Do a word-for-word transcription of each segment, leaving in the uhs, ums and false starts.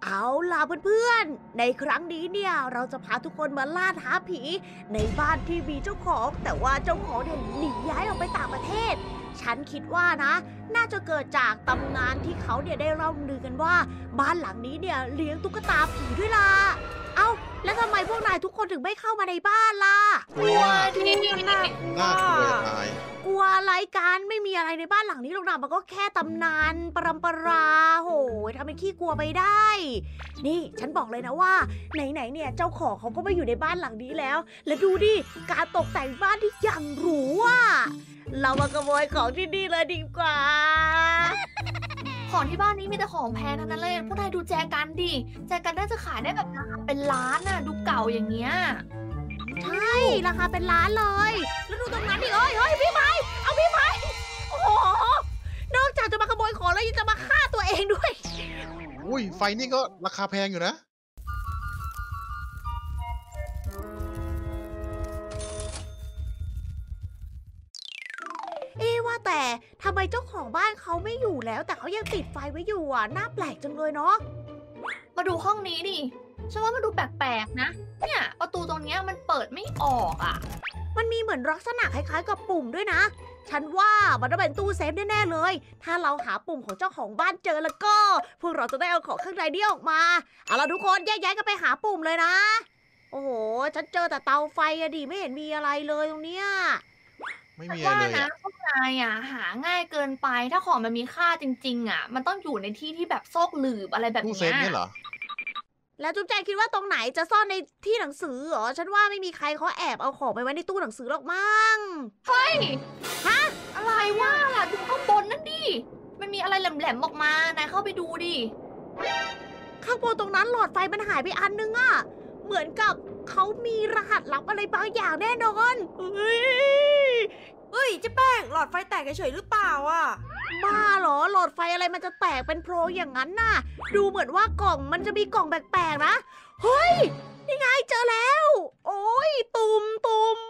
เอาล่ะเพื่อนๆในครั้งนี้เนี่ยเราจะพาทุกคนมาล่าท้าผีในบ้านที่มีเจ้าของแต่ว่าเจ้าของเนี่ยหนีย้ายออกไปต่างประเทศฉันคิดว่านะน่าจะเกิดจากตำนานที่เขาเนี่ยได้เล่าลือกันว่าบ้านหลังนี้เนี่ยเลี้ยงตุ๊กตาผีด้วยล่ะเอ้าแล้วทำไมพวกนายทุกคนถึงไม่เข้ามาในบ้านล่ะกลัวที่นี่น่าน่ากลัวจะตายกลัวอะไรกันไม่มีอะไรในบ้านหลังนี้หรอกนะมันก็แค่ตำนานปรำปราโหยทำเป็นขี้กลัวไปได้ นี่ฉันบอกเลยนะว่าไหนๆเนี่ยเจ้าของเขาก็มาอยู่ในบ้านหลังนี้แล้ว และดูดิการตกแต่งบ้านที่อย่างหรูอ่ะเรามาขโมยของที่นี่เลยดีกว่าของที่บ้านนี้มีแต่ของแพงทั้งนั้นเลยพวกนายดูแจกันดิแจกันน่าจะขายได้แบบราคาเป็นล้านน่ะดูเก่าอย่างเงี้ยใช่ราคาเป็นล้านเลยแล้วดูตรงนั้นดิเอ้ยเฮ้ยพี่ไม้เอาพี่ไม้โอ้โหนอกจากจะมาขโมยของแล้วยังจะมาฆ่าตัวเองด้วยอุ้ยไฟนี่ก็ราคาแพงอยู่นะเอ๊ะว่าแต่ทำไมเจ้าของบ้านเขาไม่อยู่แล้วแต่เขายังติดไฟไว้อยู่อ่ะน่าแปลกจังเลยเนาะมาดูห้องนี้ดิฉันว่ามันดูแปลกๆนะเนี่ยประตูตรงเนี้ยมันเปิดไม่ออกอ่ะมันมีเหมือนลักษณะคล้ายๆกับปุ่มด้วยนะฉันว่ามันต้องเป็นตู้เซฟแน่ๆเลยถ้าเราหาปุ่มของเจ้าของบ้านเจอแล้วก็พวกเราจะได้เอาของข้างในนี้ออกมาเอาล่ะทุกคนแยกย้ายกันไปหาปุ่มเลยนะโอ้โหฉันเจอแต่เตาไฟอะดิไม่เห็นมีอะไรเลยตรงเนี้ยไม่แต่มีอะไรว่าเลยนะอะพวกนายอ่ะหาง่ายเกินไปถ้าของมันมีค่าจริงๆอ่ะมันต้องอยู่ในที่ที่แบบซอกหลืบอะไรแบบตู้เซเนี้ฟยเนี่ยเหรอแล้วจุ๊บแจงคิดว่าตรงไหนจะซ่อนในที่หนังสือเหรอฉันว่าไม่มีใครเขาแอบเอาของไปไว้ในตู้หนังสือหรอกมั้งเฮ้ยฮะอะไรว่าล่ะดูข้างบนนั่นดิมันมีอะไรแหลมๆออกมานายเข้าไปดูดิข้างบนตรงนั้นหลอดไฟมันหายไปอันนึงอะเหมือนกับเขามีรหัสลับอะไรบางอย่างแน่นอนเฮ้ยเอ้ยเจ๊แป้งหลอดไฟแตกเฉยๆหรือเปล่าอ่ะบ้าเหรอหลอดไฟอะไรมันจะแตกเป็นโพรงอย่างนั้นน่ะ ดูเหมือนว่ากล่องมันจะมีกล่องแปลกๆนะเฮ้ยนี่ไงเจอแล้ว โอ้ยตุ่มตุ่ม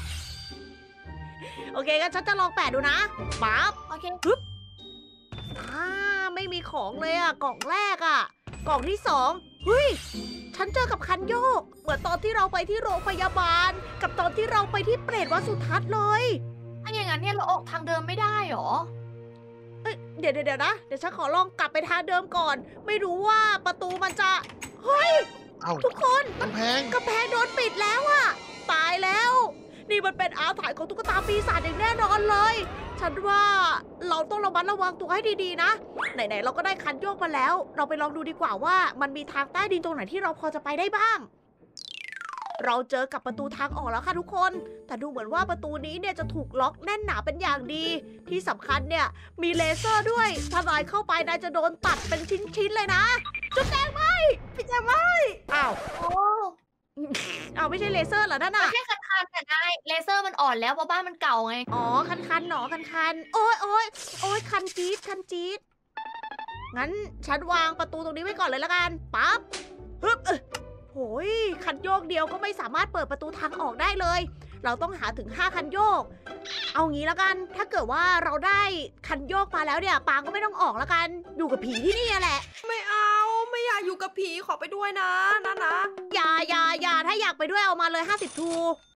โอเคงั้นฉันจะลองแปะดูนะปั๊บโอเคอ่าไม่มีของเลยอ่ะกล่องแรกอ่ะ กล่องที่สองเฮ้ยฉันเจอกับคันโยก เหมือนตอนที่เราไปที่โรงพยาบาล กับตอนที่เราไปที่เปรตวัดสุทัศน์เลยถ้าอย่างนั้นเนี่ยเราออกทางเดิมไม่ได้หรอเอ้ยเดี๋ยวเดี๋ยวนะ เดี๋ยวฉันขอลองกลับไปทางเดิมก่อน ไม่รู้ว่าประตูมันจะ เฮ้ยเอ้าทุกคนกำแพงกำแพงโดนปิดแล้วอะตายแล้ว นี่มันเป็นอาถรรพ์ของตุ๊กตาปีศาจอย่างแน่นอนเลย ฉันว่าเราต้องระมัดระวังตัวให้ดีๆนะ ไหนๆเราก็ได้คันโยกมาแล้ว เราไปลองดูดีกว่าว่ามันมีทางใต้ดินตรงไหนที่เราพอจะไปได้บ้าง เราเจอกับประตูทางออกแล้วค่ะทุกคน แต่ดูเหมือนว่าประตูนี้เนี่ยจะถูกล็อกแน่นหนาเป็นอย่างดี ที่สำคัญเนี่ยมีเลเซอร์ด้วย ถ้านายเข้าไปนายจะโดนตัดเป็นชิ้นๆเลยนะ จุ๊บแดงไหมพี่แจงไหมอ้าวโอ้เอาไม่ใช่เลเซอร์เหรอนั่นน่ะแค่คันๆแต่นายเลเซอร์มันอ่อนแล้วเพราะบ้านมันเก่าไงอ๋อ คันคันๆหนอคันคันๆโอ้ยโอ้ยโอ้ยคันจี๊ดคันจี๊ดงั้นฉันวางประตูตรงนี้ไว้ก่อนเลยละกัน ปั๊บฮึบเอ้ยโหยคันโยกเดียวก็ไม่สามารถเปิดประตูทางออกได้เลย เราต้องหาถึงห้าคันโยก เอางี้ละกัน ถ้าเกิดว่าเราได้คันโยกมาแล้วเนี่ย ปางก็ไม่ต้องออกละกัน อยู่กับผีที่นี่แหละไม่เอาไม่อยากอยู่กับผีขอไปด้วยนะนะนะอย่าอย่าอย่าถ้าอยากไปด้วยเอามาเลยห้าสิบทู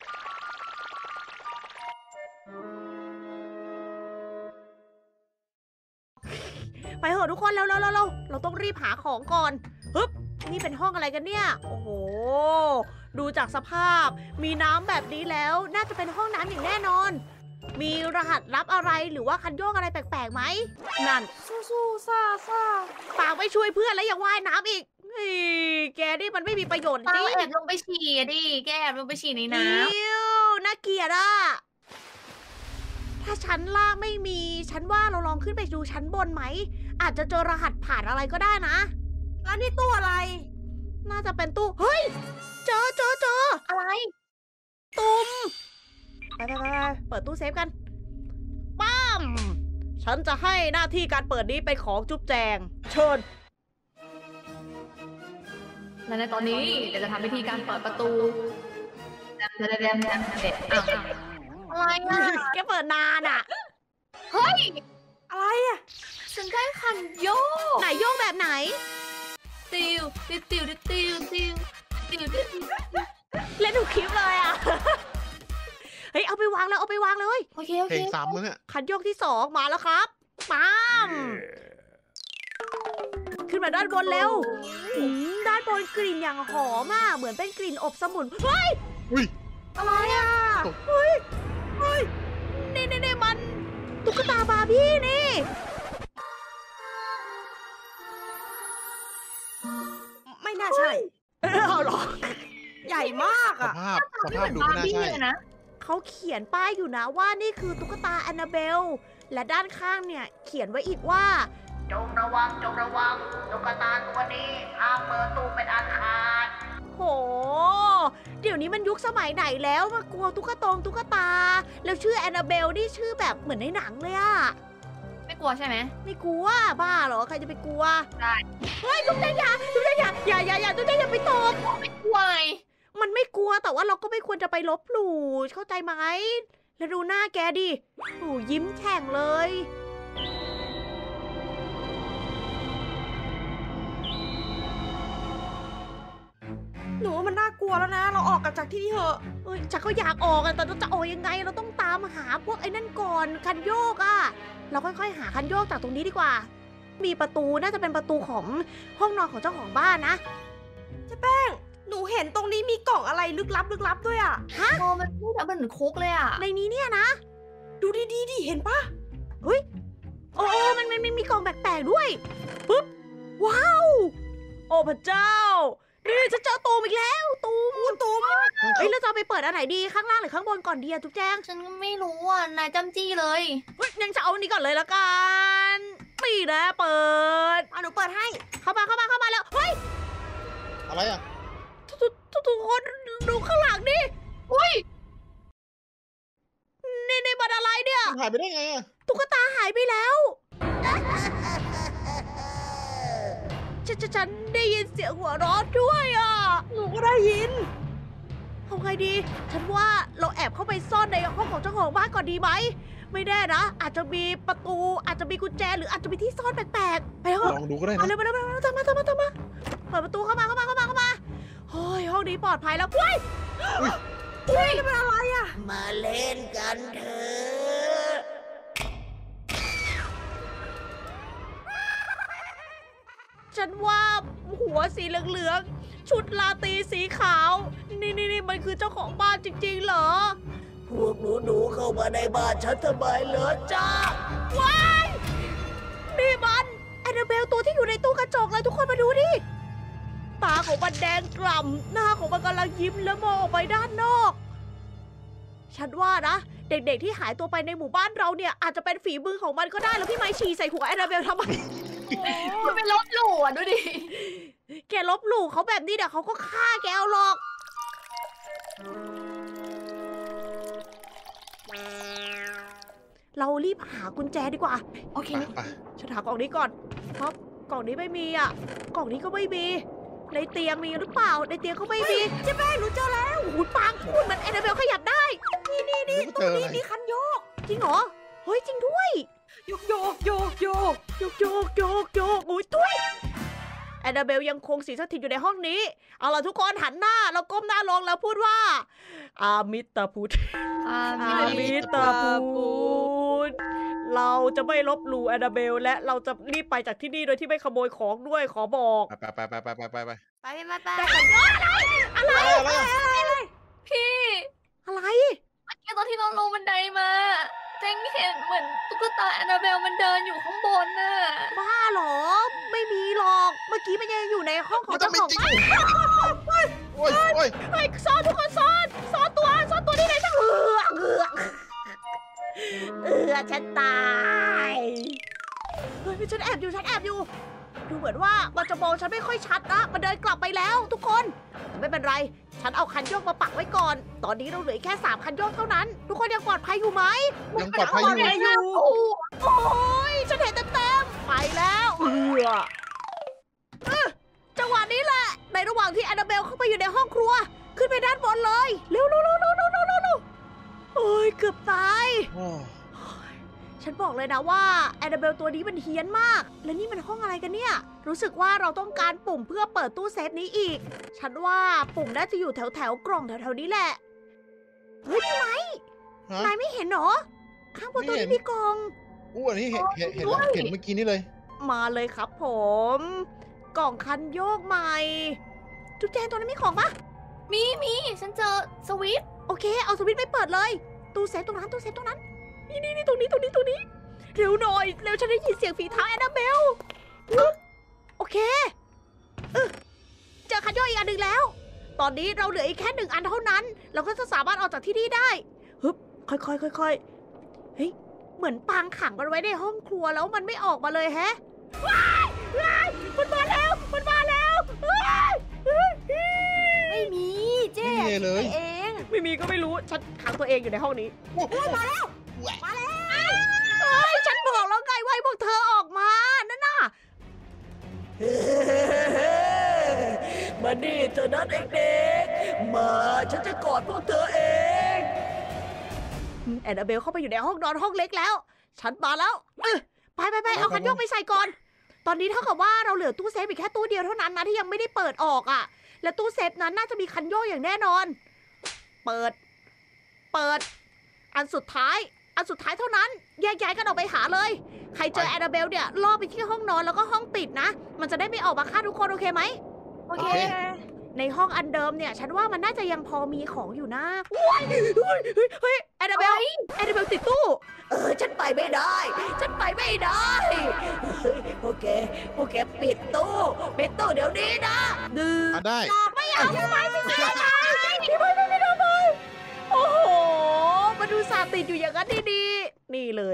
ไปเถอะทุกคนเร็วเร็วเร็วเร็วเราต้องรีบหาของก่อนฮึบนี่เป็นห้องอะไรกันเนี่ย โอ้โห ดูจากสภาพ มีน้ำแบบนี้แล้ว น่าจะเป็นห้องน้ำอย่างแน่นอน มีรหัสลับอะไรหรือว่าคันโยกอะไรแปลกๆไหม นั่นสู้ๆซ่าซ่าปากไม่ช่วยเพื่อนแล้วยังว่ายน้ำอีกเฮ้ยแกนี่มันไม่มีประโยชน์จปาริงแอบลงไปฉี่อะดิแกแอบลงไปฉี่ในน้อิ๊วน่าเกลียดอ่ะ ถ้าชั้นล่างไม่มี ฉันว่าเราลองขึ้นไปดูชั้นบนไหม อาจจะเจอรหัสผ่านอะไรก็ได้นะแล้วนี่ตู้อะไรน่าจะเป็นตู้ เฮ้ย เจอเจอเจอำอะไรตุ่มไปไปไปไปเปิดตู้เซฟกัน ปั้ม ฉันจะให้หน้าที่การเปิดนี้เป็นของจุ๊บแจง เชิญและในตอนนี้เดี๋ยวจะทำวิธีการเปิดประตูแดมแดมแดมแดมเด็ดอ้าวอะไรอ่ะแกเปิดนานอ่ะเฮ้ยอะไรอ่ะฉันได้คันโยกไหนโยกแบบไหนติวติวติวติวติวติวติวเล่นทุกคลิปเลยอ่ะ เฮ้ยเอาไปวางแล้วเอาไปวางเลยโอเคโอเพลเคงซ้ำแล้วเนี่ยคันโยกที่สองมาแล้วครับปั๊มขึ้นมาด้านบนเร็วอืมด้านบนกลิ่นอย่างหอมอ่ะเหมือนเป็นกลิ่นอบสมุนเฮ้ยอุ้ยอะไรอ่ะเฮ้ยเฮ้ยนี่นี่นี่มันตุ๊กตาบาร์บี้นี่ไม่น่าใช่เออเอาเหรอใหญ่มากสอ่ะภาพสภาพดูไม่น่าใช่เลยนะเขาเขียนป้ายอยู่นะว่านี่คือตุ๊กตาแอนนาเบล และด้านข้างเนี่ยเขียนไว้อีกว่า จงระวังจงระวังตุ๊กตาตัวนี้ห้ามเปิดตู้เป็นอันขาดโห เดี๋ยวนี้มันยุคสมัยไหนแล้วมากลัวตุ๊กตงตุ๊กตา แล้วชื่อแอนนาเบลนี่ชื่อแบบเหมือนในหนังเลยอะไม่กลัวใช่ไหมไม่กลัวบ้าเหรอใครจะไปกลัวได้เฮ้ยตุ๊กตาอย่าตุ๊กตาอย่าอย่าอย่าอย่าตุ๊กตาอย่าไปตบไม่กลัวไงมันไม่กลัวแต่ว่าเราก็ไม่ควรจะไปลบหลู่เข้าใจไหมแล้วดูหน้าแกดิโอ้ยิ้มแฉ่งเลยหนูว่ามันน่ากลัวแล้วนะ เราออกกันจากที่นี่เถอะเอ้ยฉันก็อยากออกอะแต่เราจะออกยังไงเราต้องตามหาพวกไอ้นั่นก่อนคันโยกอะเราค่อยๆหาคันโยกจากตรงนี้ดีกว่า มีประตูน่าจะเป็นประตูของห้องนอนของเจ้าของบ้านนะหนูเห็นตรงนี้มีกล่องอะไรลึกลับลึกลับด้วยอ่ะโอ้มันพูดแล้วมันเหมือนคุกเลยอ่ะในนี้เนี่ยนะดูดีๆดิเห็นปะโอ้โอ้มันมันมันมีกล่องแปลกๆด้วยปุ๊บว้าวโอ้พระเจ้านี่ฉันเจอตูมอีกแล้วตูมตูมเฮ้ยเราจะเอาไปเปิดอันไหนดีข้างล่างหรือข้างบนก่อนดีอะจุ๊บแจงฉันก็ไม่รู้อ่ะ นายจำจี้เลยเฮ้ยยังจะเอาอันนี้ก่อนเลยละกันปีนะเปิดอ่ะหนูเปิดให้เข้ามาเข้ามาเข้ามาแล้วเฮ้ยอะไรอ่ะทุกทุกทุกทุกคนดูข้างหลังดิอุ้ยนี่นี่มันอะไรเนี่ยมันหายไปได้ไงอ่ะตุ๊กตาหายไปแล้วฉันฉันฉันได้ยินเสียงหัวเราะด้วยอ่ะหนูก็ได้ยินเอาไงดี ฉันว่าเราแอบเข้าไปซ่อนในห้องของเจ้าของบ้านก่อนดีไหม ไม่แน่นะ อาจจะมีประตู อาจจะมีกุญแจ หรืออาจจะมีที่ซ่อนแปลกๆ ไปเถลอะองดูก็ได้มานะเร็วมาเร็วมาเร็วตามมาตามมาตามมาเปิดประตูเข้ามาเข้ามาเข้ามาเข้ามาเฮ้ยห้องนี้ปลอดภัยแล้วเว้ยเฮ้ยนี่มันอะไรอ่ะมาเล่นกันเถอะ ฉันว่าหัวสีเหลืองๆ ชุดลาตรีสีขาว นี่นี่นี่มันคือเจ้าของบ้านจริงๆเหรอ พวกหนูหนูเข้ามาในบ้านฉันทำไมเหรอจ้าว้ายนี่มันแอนนาเบลตัวที่อยู่ในตู้กระจกเลยทุกคนมาดูดิ ตาของมันแดงกล่ำหน้าของมันกำลังยิ้มแล้วมองออกไปด้านนอก ฉันว่านะ เด็กๆที่หายตัวไปในหมู่บ้านเราเนี่ยอาจจะเป็นฝีมือของมันก็ได้แล้วพี่ไม้ฉี่ใส่หัวแอนนาเบลทำไมมันเป็นลบหลู่อ่ะดูดิแกลบหลู่เขาแบบนี้เดี๋ยวเขาก็ฆ่าแกเอาหรอก เรารีบหากุญแจดีกว่าโอเคไปฉันหากล่องนี้ก่อนเพราะกล่องนี้ไม่มีอ่ะ กล่องนี้ก็ไม่มี ในเตียงมีหรือเปล่า ในเตียงก็ไม่มีเจ๊แป้งหนูเจอแล้วโอ้ยปังพูดเหมือนแอนนาเบลขยับได้ นี่นี่นี่ไม่เจออะไรมีคันโยกจริงเหรอ เฮ้ยจริงด้วยโยกโยกโยกโยกโยกโยกโยกโยกอุ้ยตุ้ยแอนนาเบลยังคงสิงสถิตอยู่ในห้องนี้ เอาล่ะทุกคนหันหน้าแล้วก้มหน้าลงแล้วพูดว่า อามิตาพุทธอ่าอามิตาพุทธเราจะไม่ลบหลู่แอนนาเบลและเราจะรีบไปจากที่นี่โดยที่ไม่ขโมยของด้วยขอบอกไปไปไปไปไปไปไปไปมาไปแต่ขันยอดอะไร อะไรอะไรอะพี่อะไรเมื่อกี้ตอนที่เราลงบันไดมาเจ๊งเห็นเหมือนตุ๊กตาแอนนาเบลมันเดินอยู่ข้างบนน่ะบ้าเหรอ ไม่มีหรอก เมื่อกี้มันยังอยู่ในห้องของมันจะเจ้าไม่ของจริงบ้านโอ้ยโอ้ยเฮ้ยซ่อนทุกคนซ่อนซ่อนตัวซ่อนตัวที่ไหนสักเอือเอือเอือฉันตายเฮ้ยฉันแอบอยู่ฉันแอบอยู่ ดูเหมือนว่ามันจะมองฉันไม่ค่อยชัดนะมันเดินกลับไปแล้วทุกคนแต่ไม่เป็นไร ฉันเอาคันโยกมาปักไว้ก่อน ตอนนี้เราเหลือแค่สามคันโยกเท่านั้น ทุกคนยังปลอดภัยอยู่ไหมยังปลอดภัยอยู่อยู่โอ้ยฉันเห็นเต็มๆไปแล้วเอือเอ้อจังหวะนี้แหละ ในระหว่างที่แอนนาเบลเข้าไปอยู่ในห้องครัว ขึ้นไปด้านบนเลย เร็วๆๆๆๆๆๆโอ้ยเกือบตายโอ้ฉฉันบอกเลยนะว่าแอนนาเบลตัวนี้มันเฮี้ยนมาก และนี่มันห้องอะไรกันเนี่ย รู้สึกว่าเราต้องการปุ่มเพื่อเปิดตู้เซฟนี้อีก ฉันว่าปุ่มน่าจะอยู่แถวแถวๆกล่องแถวแถวๆนี้แหละ เฮ้ยพี่ไม้ฮะนายไม่เห็นเหรอ ข้างบนตัวไม่เห็นี้นมีกล่องอู้อันนี้เห็นเห็นเห็นแล้วเห็นเมื่อกี้นี่เลยมาเลยครับผม กล่องคันโยกใหม่ จุ๊บแจงตัวนั้นมีของปะมีมีฉันเจอสวิตช์โอเค เอาสวิตช์ไปเปิดเลย ตู้เซฟตรงนั้นตู้เซฟตรงนั้น นี่นี่นี่ตรงนี้ตรงนี้ตรงนี้ เร็วหน่อย เร็วฉันได้ยินเสียงฝีเท้าแอนนาเบลอึ๊บโอเคอึ๊บเจอคันโยกอีกอันหนึ่งแล้ว ตอนนี้เราเหลืออีกแค่หนึ่งอันเท่านั้น เราก็จะสามารถออกจากที่นี่ได้ฮึบค่อยๆค่อยๆเฮ้ย เหมือนปางขังมันไว้ในห้องครัวแล้วมันไม่ออกมาเลยแฮะว้ายว้ายมันมาแล้ว มันมาแล้วว้ายเฮ้ยไม่มีเจ๊ไม่มีเลยคิดไปเองไม่มีก็ไม่รู้ ฉันขังตัวเองอยู่ในห้องนี้โอ้โหมาแล้วเอ้ย ฉันบอกแล้วไงว่าให้พวกเธอออกมา นั่นน่ะ มานี่เธอนะเด็กๆ มา ฉันจะกอดพวกเธอเองแอนนาเบลเข้าไปอยู่ในห้องนอนห้องเล็กแล้ว ฉันมาแล้วเอ้ยไปไปไปเอาคันโยกไปใส่ก่อน ตอนนี้เท่ากับว่าเราเหลือตู้เซฟอีกแค่ตู้เดียวเท่านั้นนะที่ยังไม่ได้เปิดออกอ่ะ และตู้เซฟนั้นน่าจะมีคันโยกอย่างแน่นอน เปิด เปิด อันสุดท้าย อันสุดท้ายเท่านั้น แยกย้ายกันออกไปหาเลย ใครเจอแอนนาเบลเนี่ยล่อไปที่ห้องนอนแล้วก็ห้องปิดนะ มันจะได้ไม่ออกมาฆ่าทุกคนโอเคไหมโอเคในห้องอันเดิมเนี่ย ฉันว่ามันน่าจะยังพอมีของอยู่นะว้ายเฮ้ยเฮ้ยเฮ้ยเฮ้ยแอนนาเบลแอนนาเบลติดตู้ เออ ฉันไปไม่ได้ ฉันไปไม่ได้เฮ้ยพวกแกพวกแกปิดตู้ปิดตู้เดี๋ยวนี้นะดื้ออ่ะได้ไม่เอาไม่ไม่ไม่ไม่ไม่ไม่ไม่ไม่ทำไมโอ้โหมาดูสาติดอยู่อย่างนั้นดีๆนี่เลย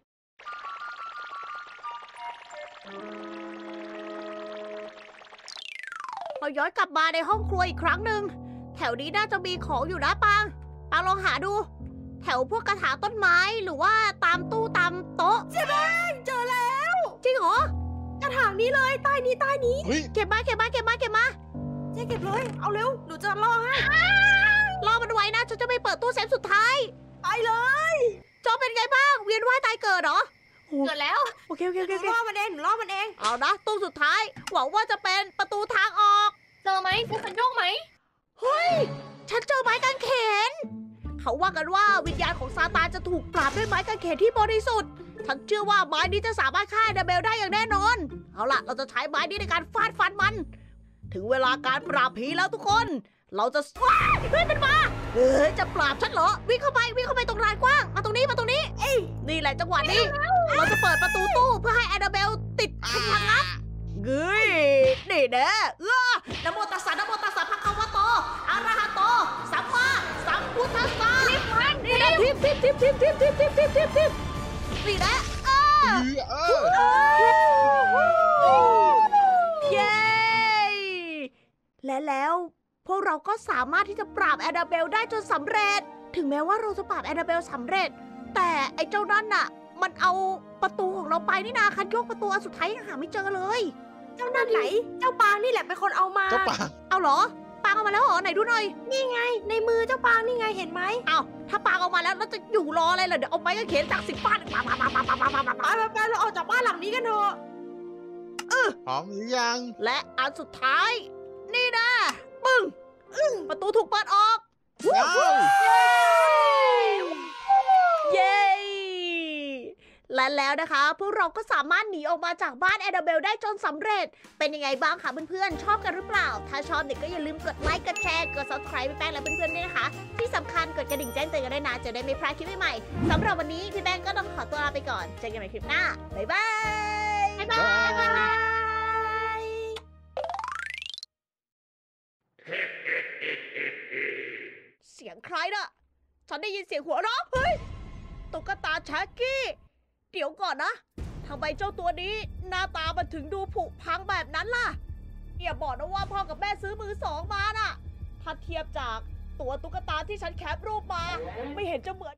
เราย้อนกลับมาในห้องครัวอีกครั้งหนึ่งแถวนี้น่าจะมีของอยู่นะปังปังลองหาดู แถวพวกกระถางต้นไม้หรือว่าตามตู้ตามโต๊ะเจ๊แป้งเจอแล้วจริงเหรอกระถางนี้เลยใต้นี้ใต้นี้เฮ้ยเก็บมาเก็บมาเก็บมาเก็บมาเจ๊เก็บเลย เอาเร็ว หนูจะล่อให้รอมันไว้นะฉันจะไปเปิดตู้เซฟสุดท้ายไปเลยจอเป็นไงบ้างเวียนว่ายตายเกิดเหรอเกิดแล้วโอเคโอเคโอหเคนูโอเคล่อมันเอง หนูล่อมันเองเอานะตู้สุดท้ายหวังว่าจะเป็นประตูทางออกเจอไหมเจอคันโยกไหมเฮ้ย ฉันเจอไม้กางเขน เขาว่ากันว่าวิญญาณของซาตานจะถูกปราบด้วยไม้กางเขนที่บริสุทธิ์ ฉันเชื่อว่าไม้นี้จะสามารถฆ่าแอนนาเบลได้อย่างแน่นอน เอาล่ะ เราจะใช้ไม้นี้ในการฟาดฟันมัน ถึงเวลาการปราบผีแล้วทุกคน เราจะว้ายเฮ้ยมันมาเฮ้ยจะปราบฉันเหรอ วิ่งเข้าไปวิ่งเข้าไปตรงลานกว้าง มาตรงนี้มาตรงนี้ เอ้ยนี่แหละจังหวะนี้ เราจะเปิดประตูตู้เพื่อให้แอนนาเบลติดพลังงับเฮ้ยนี่แน่เออนะโมตัสสะนะโมตัสสะภะคะวะโตอะระหะโตสัมมาสัมพุทธัสสะนี่นะทิปทิปทิปทิปทิปทิปทิปทิปทิปทิปนี่แหละเออเออเออเย้และแล้วพวกเราก็สามารถที่จะปราบแอนนาเบลได้จนสำเร็จ ถึงแม้ว่าเราจะปราบแอนนาเบลสำเร็จ แต่ไอ้เจ้านั่นน่ะ มันเอาประตูของเราไปนี่นาคันโยกประตูอันสุดท้ายยังหาไม่เจอเลยเจ้านั่นไหน เจ้าปางนี่แหละเป็นคนเอามาเจ้าป่าเอาเหรอปางเอามาแล้วเหรอไหนดูหน่อยนี่ไง ในมือเจ้าปางนี่ไง เห็นไหมเอาถ้าปางเอามาแล้วเราจะอยู่รออะไรเหรอเดี๋ยวเอาไม้กางเขนจากสิบฟาดปาปาปาปาปาปาปาปาไปไปไปเราออกจากบ้านหลังนี้กันเถอะพร้อมหรือยังและอันสุดท้าย นี่นะปึ้งอึ้งประตูถูกเปิดออกว้าวเย้ และแล้วนะคะ พวกเราก็สามารถหนีออกมาจากบ้านแอนนาเบลได้จนสำเร็จ เป็นยังไงบ้างคะเพื่อนๆ ชอบกันหรือเปล่า ถ้าชอบเนี่ยก็อย่าลืมกดไลค์ กดแชร์ กด ซับสไครบ์ พี่แป้งและเพื่อนๆด้วยนะคะ ที่สำคัญกดกระดิ่งแจ้งเตือนกันด้วยนะ จะได้ไม่พลาดคลิปใหม่ๆสำหรับวันนี้พี่แป้งก็ต้องขอตัวลาไปก่อน เจอกันใหม่คลิปหน้า บ๊ายบาย บ๊ายบายบ๊ายบายเสียงใครน่ะ ฉันได้ยินเสียงหัวเราะเฮ้ย ตุ๊กตาแช็กกี้ เดี๋ยวก่อนนะ ทำไมเจ้าตัวนี้หน้าตามันถึงดูผุพังแบบนั้นล่ะอย่าบอกนะว่าพ่อกับแม่ซื้อมือสองมาน่ะ ถ้าเทียบจากตัวตุ๊กตาที่ฉันแคปรูปมา ไม่เห็นจะเหมือน